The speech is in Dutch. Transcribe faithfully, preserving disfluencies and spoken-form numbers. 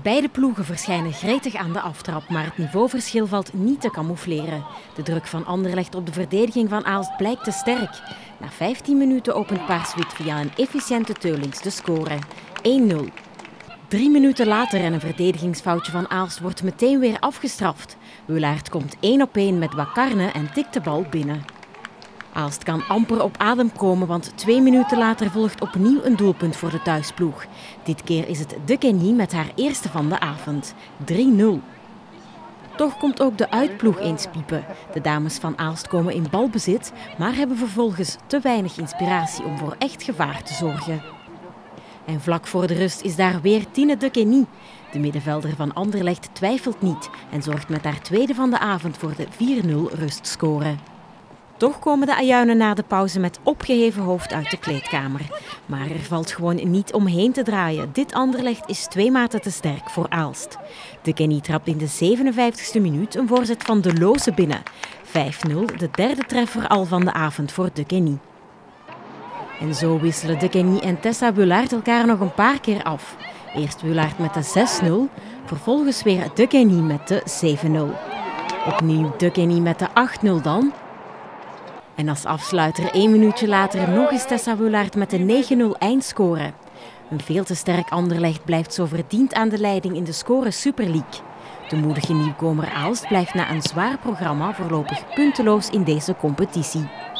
Beide ploegen verschijnen gretig aan de aftrap, maar het niveauverschil valt niet te camoufleren. De druk van Anderlecht op de verdediging van Aalst blijkt te sterk. Na vijftien minuten opent Paars-Wit via een efficiënte Teulings de score. één nul. Drie minuten later en een verdedigingsfoutje van Aalst wordt meteen weer afgestraft. Wulaert komt één op één met Wakarne en tikt de bal binnen. Aalst kan amper op adem komen, want twee minuten later volgt opnieuw een doelpunt voor de thuisploeg. Dit keer is het De Kenny met haar eerste van de avond. drie nul. Toch komt ook de uitploeg eens piepen. De dames van Aalst komen in balbezit, maar hebben vervolgens te weinig inspiratie om voor echt gevaar te zorgen. En vlak voor de rust is daar weer Tine De Kenny. De middenvelder van Anderlecht twijfelt niet en zorgt met haar tweede van de avond voor de vier nul rustscore. Toch komen de Ajuinen na de pauze met opgeheven hoofd uit de kleedkamer. Maar er valt gewoon niet omheen te draaien. Dit Anderlecht is twee maten te sterk voor Aalst. De Kenny trapt in de zevenenvijftigste minuut een voorzet van De Loze binnen. vijf nul, de derde treffer al van de avond voor De Kenny. En zo wisselen De Kenny en Tessa Wulaert elkaar nog een paar keer af. Eerst Wulaert met de zes nul, vervolgens weer De Kenny met de zeven nul. Opnieuw De Kenny met de acht nul dan. En als afsluiter één minuutje later nog eens Tessa Wulaert met de negen nul eindscore. Een veel te sterk Anderlecht blijft zo verdiend aan de leiding in de Score Super League. De moedige nieuwkomer Aalst blijft na een zwaar programma voorlopig punteloos in deze competitie.